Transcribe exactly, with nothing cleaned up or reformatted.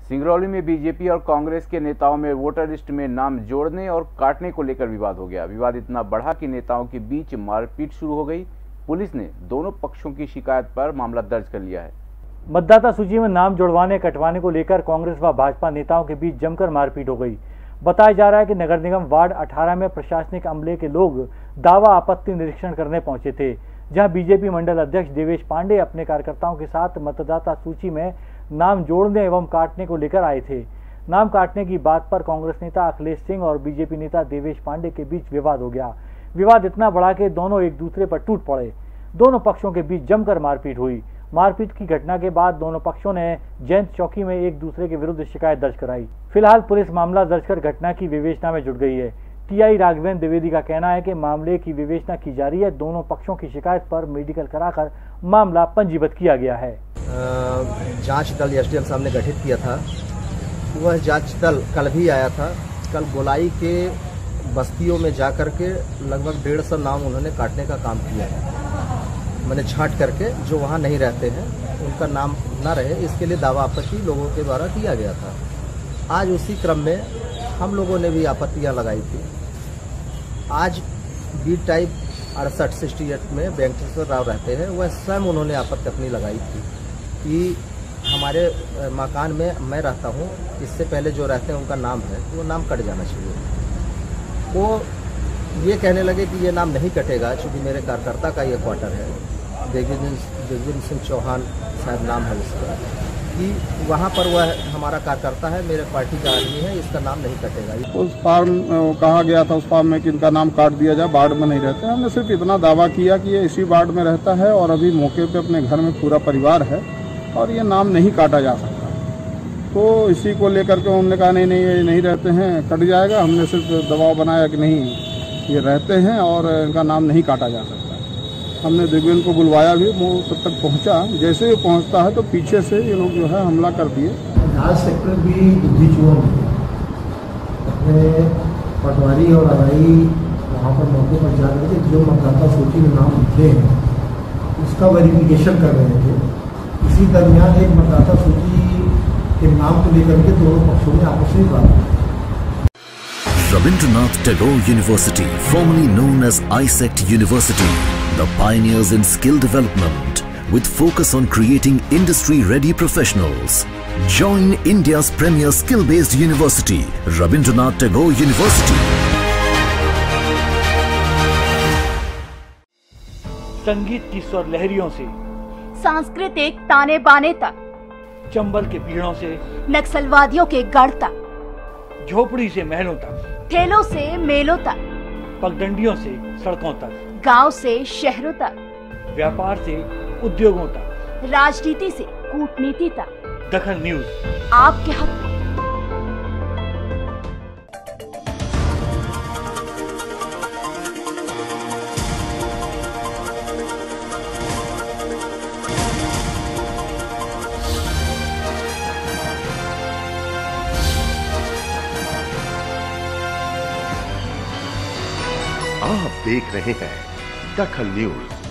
सिंगरौली में बीजेपी और कांग्रेस के नेताओं में वोटर लिस्ट में नाम जोड़ने और काटने को लेकर विवाद हो गया। विवाद इतना बढ़ा कि नेताओं के बीच मारपीट शुरू हो गई। पुलिस ने दोनों पक्षों की शिकायत पर मामला दर्ज कर लिया है। मतदाता सूची में नाम जुड़वाने कटवाने को लेकर कांग्रेस व भाजपा नेताओं के बीच जमकर मारपीट हो गई। बताया जा रहा है कि नगर निगम वार्ड अठारह में प्रशासनिक अमले के लोग दावा आपत्ति निरीक्षण करने पहुंचे थे, जहां बीजेपी मंडल अध्यक्ष देवेश पांडे अपने कार्यकर्ताओं के साथ मतदाता सूची में नाम जोड़ने एवं काटने को लेकर आए थे। नाम काटने की बात पर कांग्रेस नेता अखिलेश सिंह और बीजेपी नेता देवेश पांडे के बीच विवाद हो गया। विवाद इतना बढ़ा कि दोनों एक दूसरे पर टूट पड़े। दोनों पक्षों के बीच जमकर मारपीट हुई। मारपीट की घटना के बाद दोनों पक्षों ने जैंत चौकी में एक दूसरे के विरुद्ध शिकायत दर्ज कराई। फिलहाल पुलिस मामला दर्ज कर घटना की विवेचना में जुट गई है। टीआई राघवेंद्र द्विवेदी का कहना है कि मामले की विवेचना की जा रही है। दोनों पक्षों की शिकायत पर मेडिकल कराकर मामला पंजीबद्ध किया गया है। जांच दल एसडीएम साहब ने गठित किया था, वह जांच दल कल भी आया था। कल गोलाई के बस्तियों में जाकर के लगभग डेढ़ सौ नाम उन्होंने काटने का काम किया है। मैंने छांट करके जो वहाँ नहीं रहते हैं उनका नाम न रहे, इसके लिए दावा आपत्ति लोगों के द्वारा किया गया था। आज उसी क्रम में हम लोगों ने भी आपत्तियाँ लगाई थी। आज बी टाइप अड़सठ सिक्सटी एट में वेंकटेश्वर राव रहते हैं, वह स्वयं उन्होंने आपत्ति अपनी लगाई थी कि हमारे मकान में मैं रहता हूँ, इससे पहले जो रहते हैं उनका नाम है वो नाम कट जाना चाहिए। वो ये कहने लगे कि ये नाम नहीं कटेगा क्योंकि मेरे कार्यकर्ता का ये क्वार्टर है, दिग्विजय सिंह चौहान शायद नाम है उसका, कि वहाँ पर वह हमारा कार्यकर्ता है, मेरे पार्टी का आदमी है, इसका नाम नहीं कटेगा। उस फॉर्म कहा गया था उस फॉर्म में कि इनका नाम काट दिया जाए, वार्ड में नहीं रहते। हमने सिर्फ इतना दावा किया कि ये इसी वार्ड में रहता है और अभी मौके पे अपने घर में पूरा परिवार है और ये नाम नहीं काटा जा सकता। तो इसी को लेकर के उन्होंने कहा नहीं नहीं ये नहीं रहते हैं, कट जाएगा। हमने सिर्फ दबाव बनाया कि नहीं ये रहते हैं और इनका नाम नहीं काटा जा सकता। हमने दिग्विजय को बुलवाया भी, वो तब तक पहुंचा। जैसे ही पहुंचता है तो पीछे से ये लोग जो है हमला कर दिए। आज सेक्टर भी बुद्धिचुओं अपने पटवारी और अराई वहाँ पर मौके पर जा रहे थे, जो मतदाता सूची में नाम लिखे हैं उसका वेरिफिकेशन कर रहे थे। इसी दरमियान एक मतदाता सूची के नाम को लेकर के दोनों पक्षों में आपस में बात हुई। Rabindranath Tagore University, formerly known as I S E C T University, the pioneers in skill development with focus on creating industry-ready professionals. Join India's premier skill-based university, Rabindranath Tagore University. संगीत की स्वर लहरियों से सांस्कृतिक ताने बाने तक, चंबल के पीड़ों से नक्सलवादियों के गढ़ तक, झोपड़ी से महलों तक, ठेलों से मेलों तक, पगडंडियों से सड़कों तक, गांव से शहरों तक, व्यापार से उद्योगों तक, राजनीति से कूटनीति तक, दखल न्यूज आपके हक में। आप देख रहे हैं दखल न्यूज।